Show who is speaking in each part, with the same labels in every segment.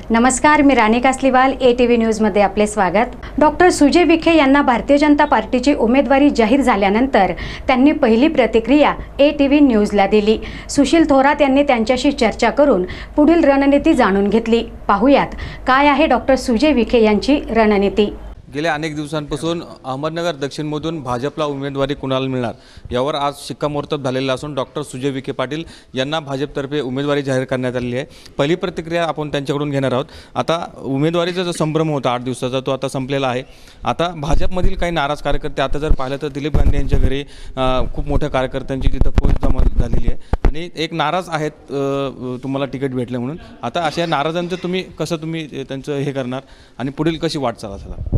Speaker 1: नमस्कार, मी राणी कासलीवाल, ATV न्यूजमध्ये आपले स्वागत। डॉक्टर सुजय विखे यांना भारतीय जनता पार्टीची उमेदवारी जाहीर झाल्यानंतर त्यांनी पहिली प्रतिक्रिया ATV न्यूजला दिली। सुशील थोरात यांनी त्यांच्याशी चर्चा करून पुढील रणनीती जाणून घेतली। पाहूयात काय आहे डॉक्टर सुजय विखे यांची रणनीती।
Speaker 2: गेल्या अनेक दिवसांपासून अहमदनगर दक्षिणमधून भाजपला उमेदवारी कुणाला मिळणार यावर आज शिक्कामोर्तब झालेला असून डॉक्टर सुजय विखे पाटील यांना भाजपतर्फे उमेदवारी जाहीर करण्यात आली आहे। पहिली प्रतिक्रिया आपण त्यांच्याकडून घेणार आहोत। आता उमेदवारीचा जो संभ्रम होता 8 दिवसाचा तो आता संपलेला आहे। आता भाजपमधील काही नाराज कार्यकर्ते आता जर पाहिलं तर दिलीप गांधी यांच्या घरी खूप मोठ्या कार्यकर्त्यांची तिथं फौज जमा झालेली आहे आणि एक नाराज आहेत तुम्हाला तिकीट भेटले म्हणून। आता अशा नाराजांचं तुम्ही त्यांचं हे करणार आणि पुढील कशी वाटचाल असणार?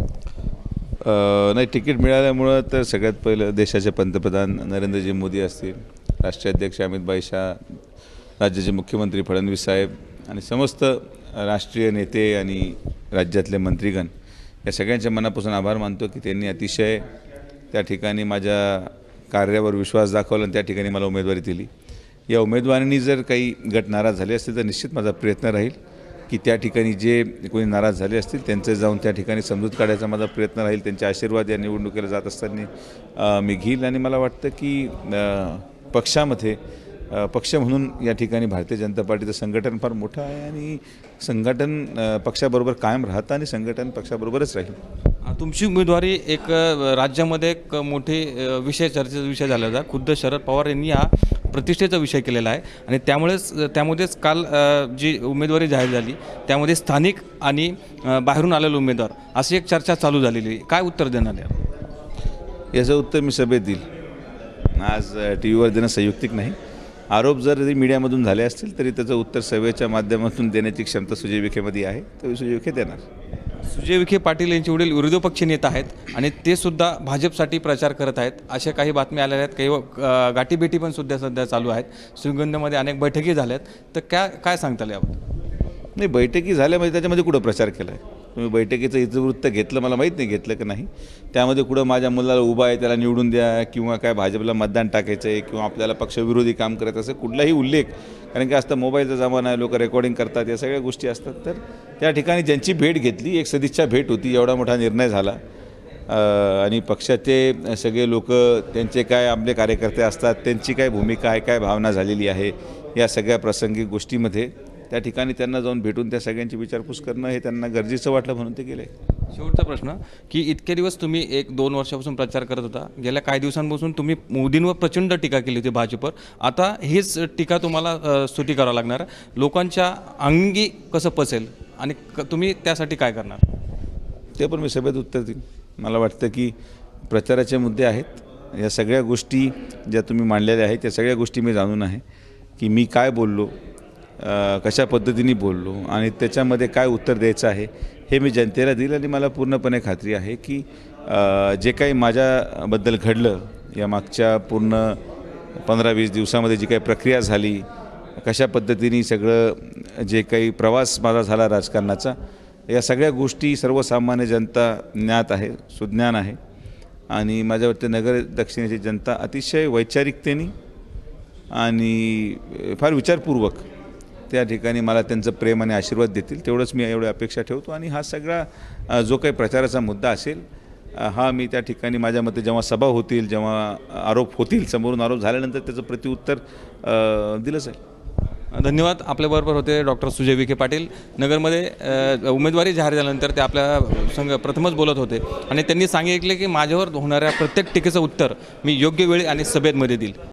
Speaker 3: नाही, तिकीट मिळाल्यामुळं तर सगळ्यात पहिलं देशाचे पंतप्रधान नरेंद्रजी मोदी असतील, राष्ट्रीय अध्यक्ष अमित शाह, राज्याचे मुख्यमंत्री फडणवीस साहेब आणि समस्त राष्ट्रीय नेते आणि राज्यातले मंत्रीगण या सगळ्यांच्या मनापासून आभार मानतो की त्यांनी अतिशय त्या ठिकाणी माझ्या कार्यावर विश्वास दाखवला आणि त्या ठिकाणी मला उमेदवारी दिली। या उमेदवारांनी जर काही गट नाराज झाले असतील तर निश्चित माझा प्रयत्न राहील की त्या ठिकाणी जे कोणी नाराज झाले असतील त्यांचे जाऊन त्या ठिकाणी समजूत काढायचा माझा प्रयत्न राहील। त्यांचे आशीर्वाद या निवडणुकीला जात असताना मी घेईल आणि मला वाटतं की पक्षामध्ये पक्ष म्हणून या ठिकाणी भारतीय जनता पार्टीचं संघटन फार मोठं आहे आणि संघटन पक्षाबरोबर कायम राहतं आणि संघटन पक्षाबरोबरच राहील।
Speaker 2: तुमची उमेदवारी एक राज्यामध्ये एक मोठी चर्चेचा विषय झाला होता। खुद्द शरद पवार यांनी हा प्रतिष्ठेचा विषय केलेला आहे आणि त्यामुळेच काल जी उमेदवारी जाहीर झाली त्यामध्ये स्थानिक आणि बाहेरून आलेले उमेदवार अशी एक चर्चा चालू झालेली। काय उत्तर देणार
Speaker 3: याचं उत्तर मी सभेत देईल। आज TV वर देणं संयुक्तिक नाही। आरोप जरी मीडियामधून झाले असतील तरी त्याचं उत्तर सभेच्या माध्यमातून देण्याची क्षमता सुजय विखेमध्ये आहे, तर सुजय विखे देणार।
Speaker 2: सुजय विखे पाटील यांचे वडील विरोधी पक्ष नेता आहेत आणि ते सुद्धा भाजपसाठी प्रचार करत आहेत अशा काही बातम्या आलेल्या आहेत। काही गाठीभेटी पण सध्या चालू आहेत। श्रीगोंद्यामध्ये अनेक बैठकी झाल्यात, तर काय सांगताल याबद्दल?
Speaker 3: नाही, बैठकी झाल्यामध्ये त्याच्यामध्ये कुठं प्रचार केला आहे? तुम्ही बैठकीचं इतिवृत्त घेतलं, मला माहीत नाही घेतलं की नाही। त्यामध्ये कुठं माझ्या मुलाला उभा आहे त्याला निवडून द्या किंवा काय भाजपला मतदान टाकायचं आहे किंवा आपल्याला पक्षविरोधी काम करायचं असं कुठलाही उल्लेख, कारण की आता मोबाईलचा जमाना आहे, लोक रेकॉर्डिंग करतात, या सगळ्या गोष्टी असतात। तर त्या ठिकाणी ज्यांची भेट घेतली एक सदिच्छा भेट होती, एवढा मोठा निर्णय झाला आणि पक्षाचे सगळे लोक त्यांचे काय आपले कार्यकर्ते असतात त्यांची काय भूमिका आहे, काय भावना झालेली आहे, या सगळ्या प्रासंगिक गोष्टीमध्ये त्या ठिकाणी त्यांना जाऊन भेटून त्या सगळ्यांची विचारपूस करणं हे त्यांना गरजेचं वाटलं म्हणून ते गेले।
Speaker 2: शेवटचा प्रश्न की इतके दिवस तुम्ही 1-2 वर्षापासून प्रचार करत होता, गेल्या काही दिवसांपासून तुम्ही मोदींवर प्रचंड टीका केली होती भाजपवर, आता हीच टीका तुम्हाला स्तुती करावं लागणार, लोकांच्या अंगी कसं पसेल आणि तुम्ही त्यासाठी काय करणार?
Speaker 3: ते पण मी सभेत उत्तर देईन। मला वाटतं की प्रचाराचे मुद्दे आहेत, या सगळ्या गोष्टी ज्या तुम्ही मांडलेल्या आहेत त्या सगळ्या गोष्टी मी जाणून आहे की मी काय बोललो, कशा पद्धतीने बोललो आणि त्याच्यामध्ये काय उत्तर द्यायचं आहे हे मी जनतेला दिलं आणि मला पूर्णपणे खात्री आहे की जे काही माझ्याबद्दल घडलं या मागच्या पूर्ण 15-20 दिवसामध्ये जी काही प्रक्रिया झाली, कशा पद्धतीने सगळं जे काही प्रवास माझा झाला राजकारणाचा, या सगळ्या गोष्टी सर्वसामान्य जनता ज्ञात आहे, सुज्ञान आहे आणि माझ्या वाटतं नगर दक्षिणेची जनता अतिशय वैचारिकतेने आणि फार विचारपूर्वक त्या ठिकाणी मला त्यांचं प्रेम आणि आशीर्वाद देतील, तेवढंच मी एवढी अपेक्षा ठेवतो। आणि हा सगळा जो काही प्रचाराचा मुद्दा असेल हा मी त्या ठिकाणी माझ्या मते जेव्हा सभा होतील, जेव्हा आरोप होतील, समोरून आरोप झाल्यानंतर त्याचं प्रत्युत्तर दिलं जाईल।
Speaker 2: धन्यवाद। आपल्याबरोबर होते डॉक्टर सुजय विखे पाटील। नगरमध्ये उमेदवारी जाहीर झाल्यानंतर ते आपल्या संघ प्रथमच बोलत होते आणि त्यांनी सांगितले की माझ्यावर होणाऱ्या प्रत्येक टीकेचं उत्तर मी योग्य वेळी आणि सभेमध्ये देईल।